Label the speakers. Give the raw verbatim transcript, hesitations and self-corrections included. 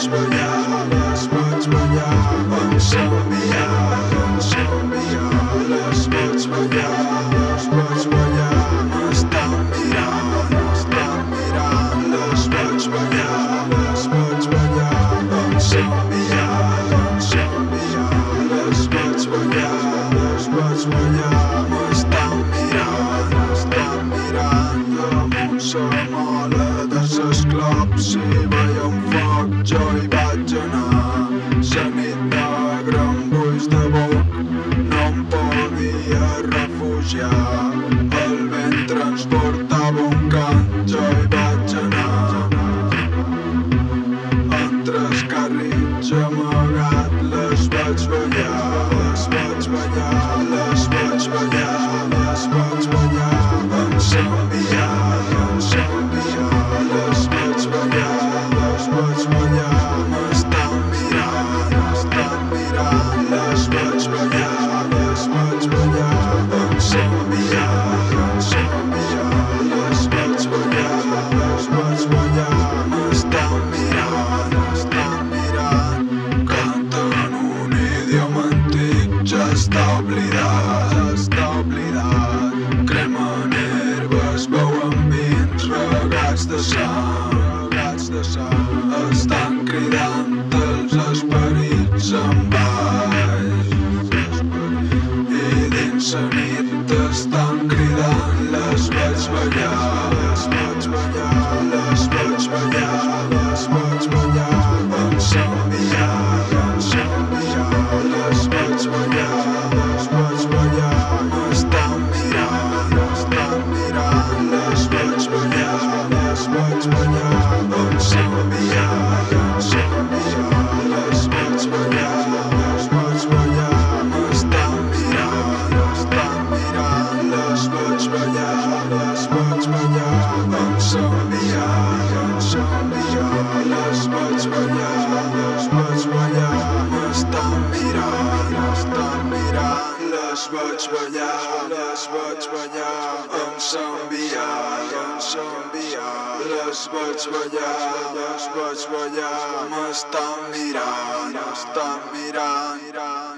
Speaker 1: vaig ballar, les vaig ballar, em somniar, em somniar, les vaig ballar, les vaig ballar, m'estan mirant, m'estan mirant, les vaig ballar, les vaig ballar, em somniar, em somniar, les vaig ballar, les vaig ballar, m'estan mirant, m'estan mirant, damunt la mola de ses clops i veia un foc, jo hi vaig anar, la nit negra amb ulls de boc, no em podia refugiar, el vent transportava un cant, jo hi vaig anar, entre els carrits amagat, les vaig ballar, les vaig ballar, les vaig ballar, les vaig ballar, em somniar, em somniar, les vaig ballar, les vaig ballar, m'estan mirant, m'estan mirant, les vaig ballar, les vaig ballar, em somniar, em somniar, les vaig ballar, les vaig ballar, m'estan mirant, m'estan mirant, canten un idioma antic, ja està oblidat, ja està oblidat, cremen herbes, beuen vins regats de sang, regats de sang, estan cridant els esperits en baix, i dins la nit estan cridant, les vaig ballar, les vaig ballar, les vaig ballar, les vaig ballar, em somniar, em somniar, les vaig ballar, les vaig ballar, m'estan mirant, m'estan mirant, les vaig ballar, les vaig ballar, em somniar, em somniar, les vaig ballar, les vaig ballar, m'estan mirant, m'estan mirant, les vaig ballar, les vaig ballar, em somniar, em somniar, les vaig ballar, les vaig ballar, m'estan mirant, m'estan mirant, les vaig ballar, les vaig ballar, em somniar, em somniar, les vaig ballar, les vaig ballar, m'estan mirant, m'estan mirant.